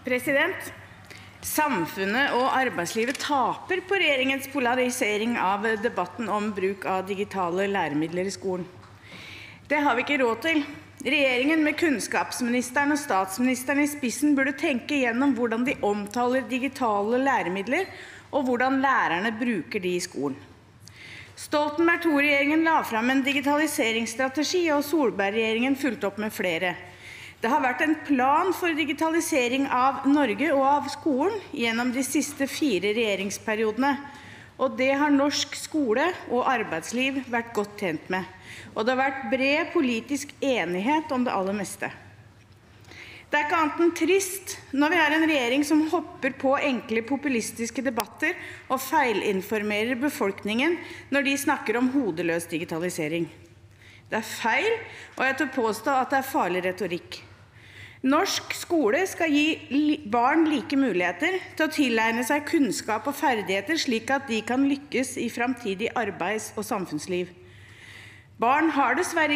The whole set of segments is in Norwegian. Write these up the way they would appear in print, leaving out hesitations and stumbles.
Samfunnet og arbeidslivet taper på regjeringens polarisering av debatten om bruk av digitale læremidler i skolen. Det har vi ikke råd til. Regjeringen med kunnskapsministeren og statsministeren i spissen burde tenke gjennom hvordan de omtaler digitale læremidler, og hvordan lærerne bruker de i skolen. Stoltenberg II-regjeringen la frem en digitaliseringsstrategi, og Solberg-regjeringen fulgte opp med flere. Det har vært en plan for digitalisering av Norge og av skolen gjennom de siste 4 regjeringsperiodene, og det har norsk skole og arbeidsliv vært godt tjent med. Og det har vært bred politisk enighet om det aller meste. Det er ikke annet enn trist når vi har en regjering som hopper på enkle populistiske debatter og feilinformerer befolkningen når de snakker om hodeløs digitalisering. Det er feil, og jeg tør påstå at det er farlig retorikk. Norsk skole skal gi barn like muligheter til å tilegne seg kunnskap og ferdigheter slik at de kan lykkes i fremtidig arbeids- og samfunnsliv. Barn har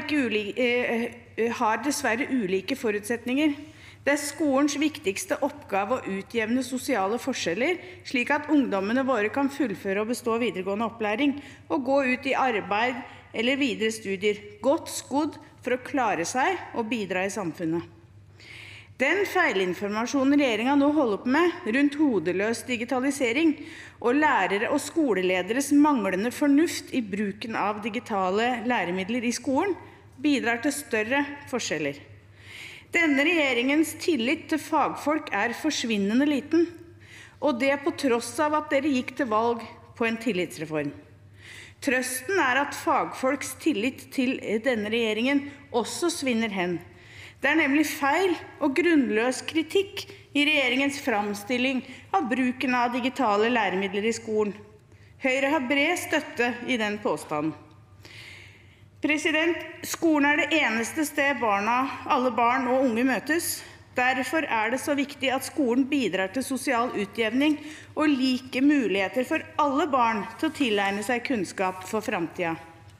dessverre ulike forutsetninger. Det er skolens viktigste oppgave å utjevne sosiale forskjeller, slik at ungdommene våre kan fullføre og bestå videregående opplæring og gå ut i arbeid eller videre studier, godt skodd for å klare seg og bidra i samfunnet. Den feilinformasjonen regjeringen nå holder på med rundt hodeløs digitalisering og lærere og skolelederes manglende fornuft i bruken av digitale læremidler i skolen, bidrar til større forskjeller. Denne regjeringens tillit til fagfolk er forsvinnende liten, og det på tross av at dere gikk til valg på en tillitsreform. Trøsten er at fagfolks tillit til denne regjeringen også svinner hen. Det er nemlig feil og grunnløs kritikk i regjeringens framstilling av bruken av digitale læremidler i skolen. Høyre har bred støtte i den påstanden. Skolen er det eneste sted alle barn og unge møtes. Derfor er det så viktig at skolen bidrar til sosial utjevning og like muligheter for alle barn til å tilegne seg kunnskap for fremtiden.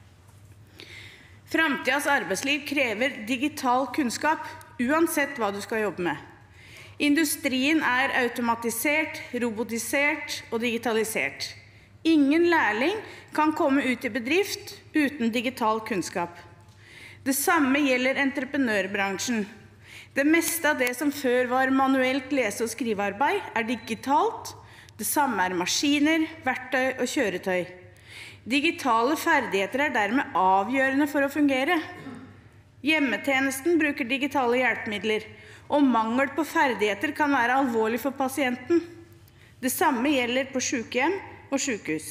Fremtidens arbeidsliv krever digital kunnskap, uansett hva du skal jobbe med. Industrien er automatisert, robotisert og digitalisert. Ingen lærling kan komme ut i bedrift uten digital kunnskap. Det samme gjelder entreprenørbransjen. Det meste av det som før var manuelt lese- og skrivearbeid, er digitalt. Det samme er maskiner, verktøy og kjøretøy. Digitale ferdigheter er dermed avgjørende for å fungere. Hjemmetjenesten bruker digitale hjelpemidler, og mangel på ferdigheter kan være alvorlig for pasienten. Det samme gjelder på sykehjem og sykehus.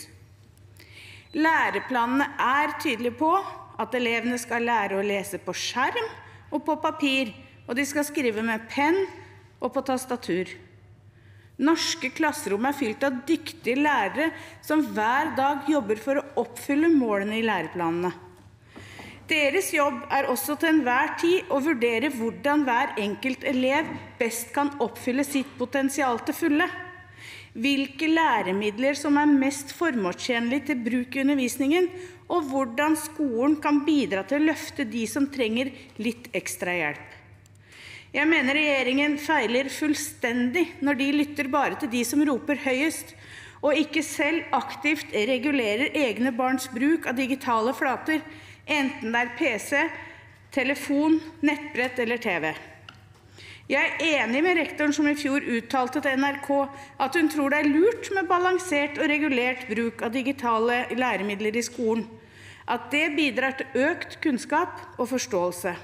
Læreplanene er tydelige på at elevene skal lære å lese på skjerm og på papir, og de skal skrive med penn og på tastatur. Norske klasserom er fylt av dyktige lærere som hver dag jobber for å oppfylle målene i læreplanene. Deres jobb er også til enhver tid å vurdere hvordan hver enkelt elev best kan oppfylle sitt potensial til fulle. Hvilke læremidler som er mest formålstjenlige til bruk i undervisningen, og hvordan skolen kan bidra til å løfte de som trenger litt ekstra hjelp. Jeg mener regjeringen feiler fullstendig når de lytter bare til de som roper høyest, og ikke selv aktivt regulerer egne barns bruk av digitale flater, enten det er PC, telefon, nettbrett eller TV. Jeg er enig med rektoren som i fjor uttalte til NRK at hun tror det er lurt med balansert og regulert bruk av digitale læremidler i skolen, at det bidrar til økt kunnskap og forståelse.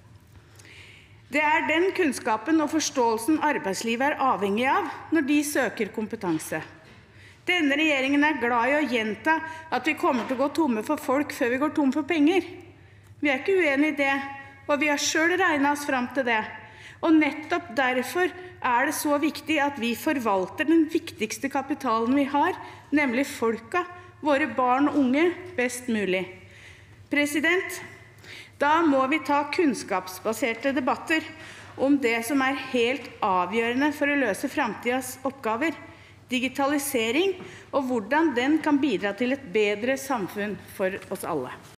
Det er den kunnskapen og forståelsen arbeidslivet er avhengig av når de søker kompetanse. Denne regjeringen er glad i å gjenta at vi kommer til å gå tomme for folk før vi går tom for penger. Vi er ikke uenige i det, og vi har selv regnet oss frem til det. Og nettopp derfor er det så viktig at vi forvalter den viktigste kapitalen vi har, nemlig folka, våre barn og unge, best mulig. Da må vi ta kunnskapsbaserte debatter om det som er helt avgjørende for å løse fremtidens oppgaver, digitalisering, og hvordan den kan bidra til et bedre samfunn for oss alle.